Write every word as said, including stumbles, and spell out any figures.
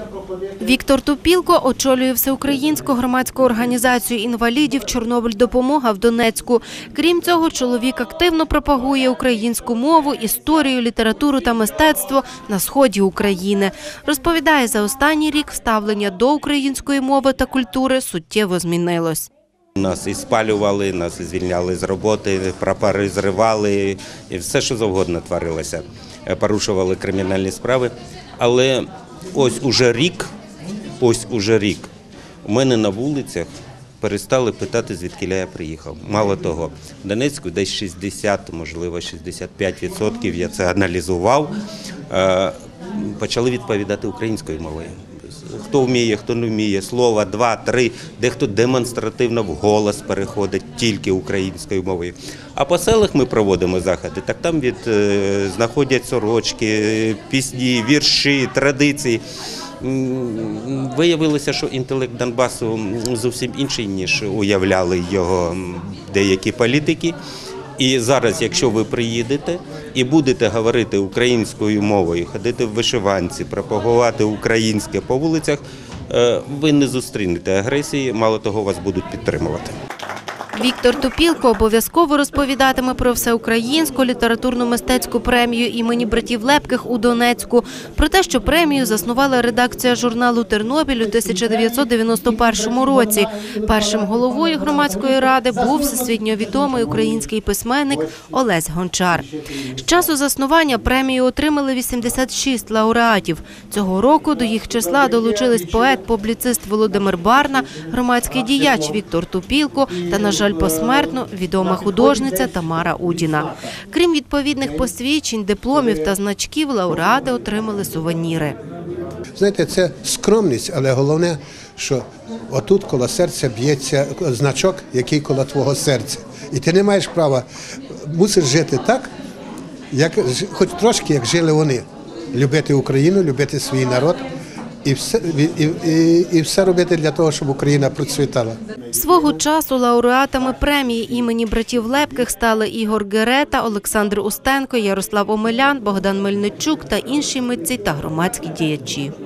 Віктор Тупілко очолює всеукраїнську громадську організацію інвалідів «Чорнобиль Допомога» в Донецьку. Крім цього, чоловік активно пропагує українську мову, історію, літературу та мистецтво на сході України. Розповідає, за останній рік ставлення до української мови та культури суттєво змінилось. Нас і спалювали, нас і звільняли з роботи, прапори зривали, і все, що завгодно творилося. Порушували кримінальні справи. Але ось уже рік, ось уже рік, у мене на вулицях перестали питати, звідки я приїхав. Мало того, в Донецьку десь шістдесят, можливо, шістдесят п'ять відсотків, я це аналізував, почали відповідати українською мовою. Хто вміє, хто не вміє, слова, два, три, дехто демонстративно вголос переходить тільки українською мовою. А по селах ми проводимо заходи, так там від, е, знаходять сорочки, пісні, вірші, традиції. Виявилося, що інтелект Донбасу зовсім інший, ніж уявляли його деякі політики. І зараз, якщо ви приїдете і будете говорити українською мовою, ходити в вишиванці, пропагувати українське по вулицях, ви не зустрінете агресії, мало того, вас будуть підтримувати. Віктор Тупілко обов'язково розповідатиме про всеукраїнську літературно-мистецьку премію імені братів Лепких у Донецьку, про те, що премію заснувала редакція журналу «Тернопіль» у тисяча дев'ятсот дев'яносто першому році. Першим головою громадської ради був всесвітньо відомий український письменник Олесь Гончар. З часу заснування премію отримали вісімдесят шість лауреатів. Цього року до їх числа долучились поет-публіцист Володимир Барна, громадський діяч Віктор Тупілко та, на жаль, посмертно відома художниця Тамара Удіна. Крім відповідних посвідчень, дипломів та значків, лауреати отримали сувеніри. Знаєте, це скромність, але головне, що отут коло серця б'ється значок, який коло твого серця. І ти не маєш права, мусиш жити так, як, хоч трошки, як жили вони. Любити Україну, любити свій народ. І все, і, і, і все робити для того, щоб Україна процвітала. Свого часу лауреатами премії імені братів Лепких стали Ігор Герета, Олександр Устенко, Ярослав Омелян, Богдан Мельничук та інші митці та громадські діячі.